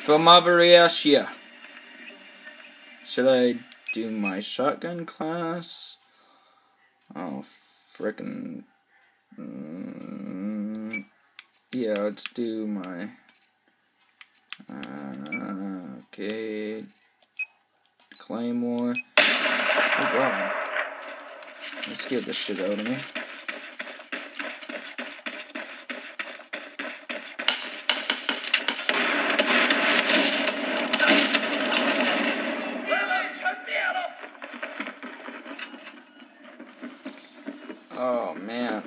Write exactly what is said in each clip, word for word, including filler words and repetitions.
Filmavaria. Should I do my shotgun class? Oh, frickin'. Mm, yeah, let's do my. Uh, okay. Claymore. Oh god. That scared the shit out of me. Oh man.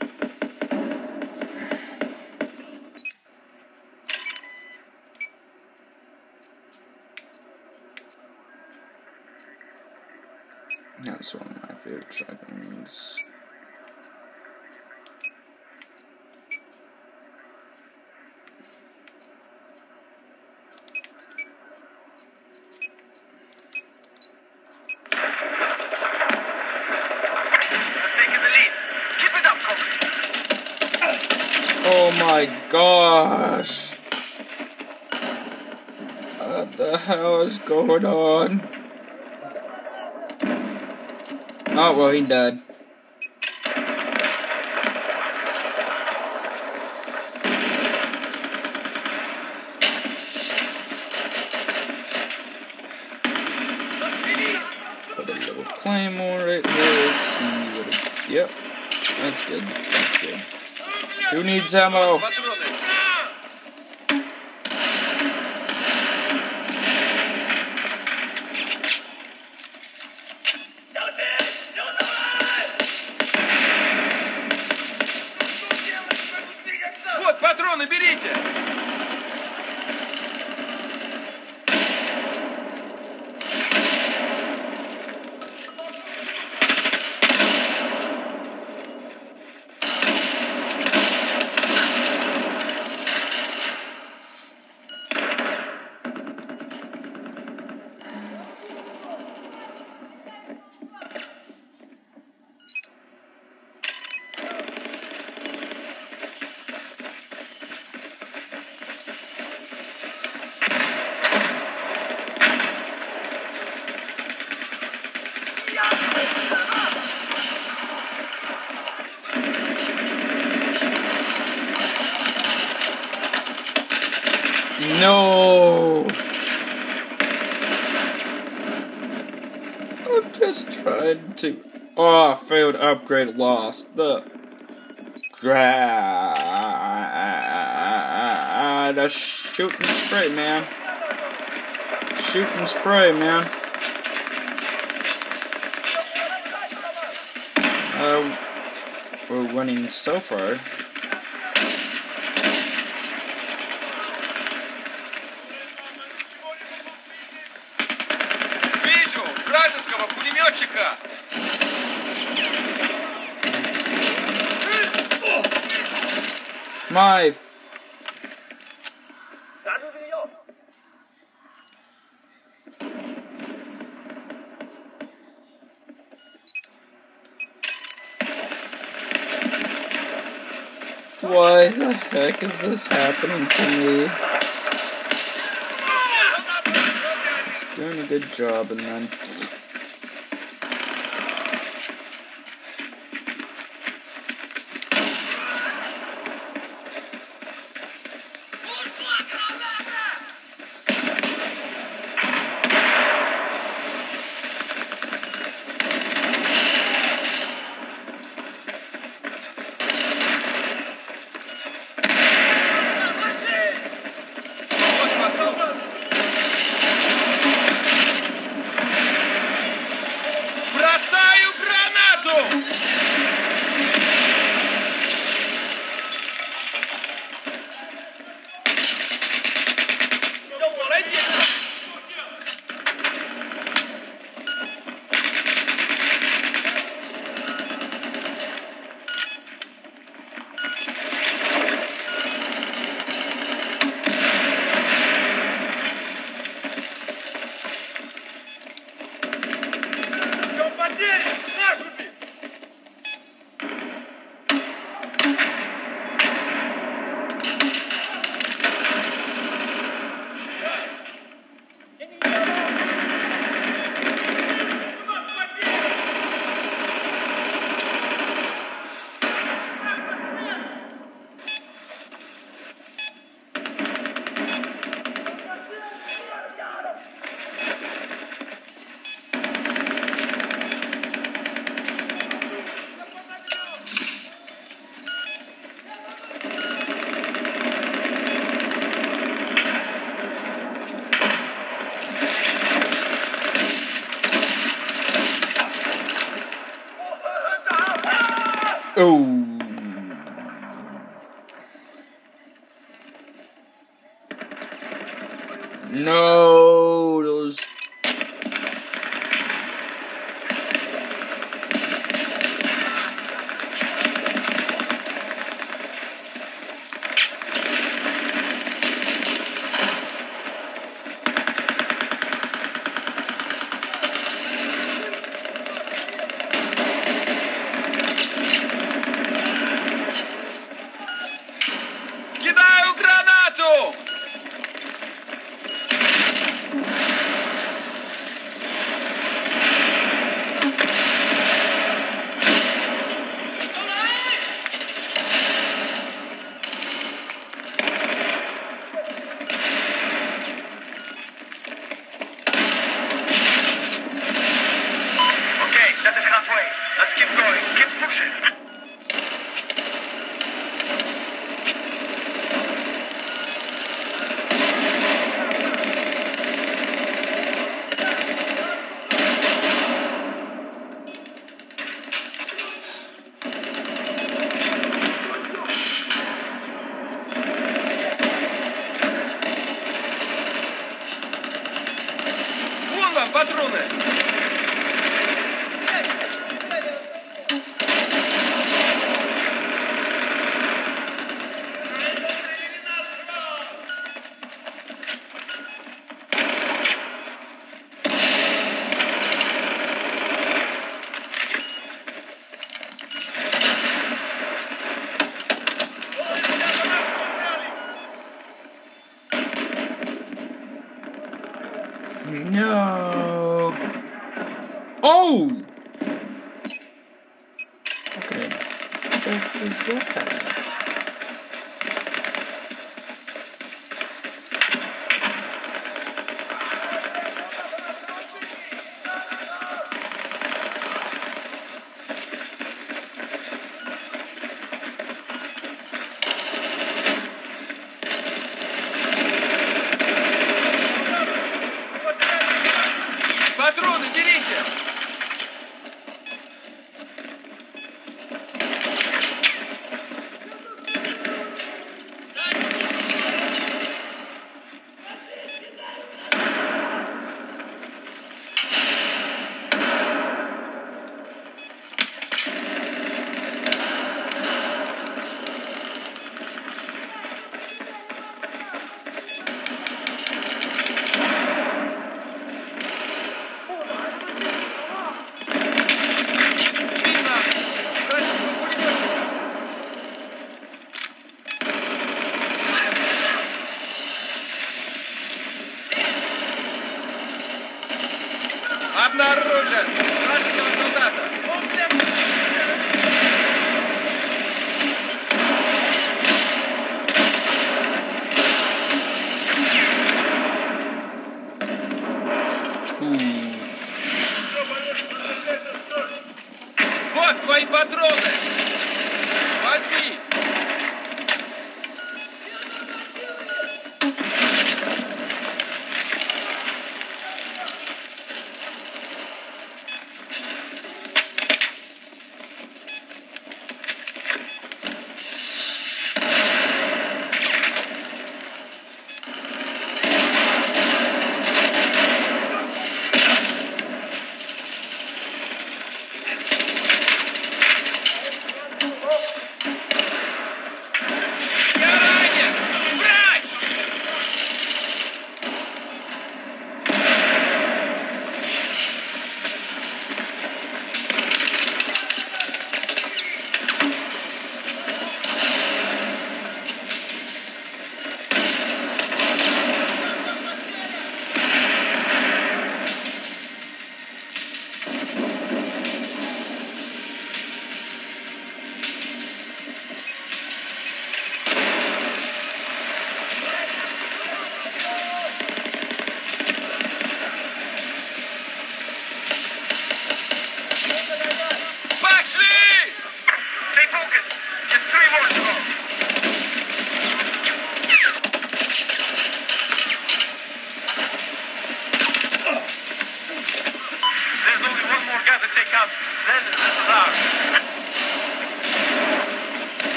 That's one of my favorite shotguns. Oh my gosh! What the hell is going on? Oh, well, he died. Put a little claymore right there. Let's see what it, yep. That's good. That's good. Who needs ammo? Вот, патроны берите! No! I'm just trying to. Oh, failed upgrade lost. The. Gra. The shoot and spray, man. Shoot and spray, man. Uh, we're winning so far. Вражеского пулеметчика! My. Why the heck is this happening to me? It's doing a good job and then. Oh. No, those. Кидаю гранату! Okay, that is halfway. Let's keep going. Keep pushing. Вон вам патроны! No. Oh! Okay. What is that? Патроны берите! Видно! Красного пулеметчика! Обнаружен! Вражеского солдата! Ooh. Вот твои патроны! Возьми!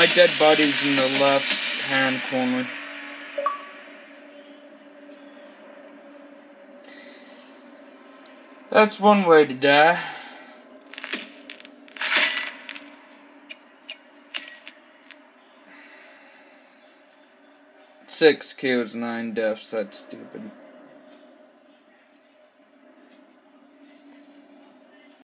my dead body's in the left hand corner. That's one way to die. Six kills, nine deaths, that's stupid.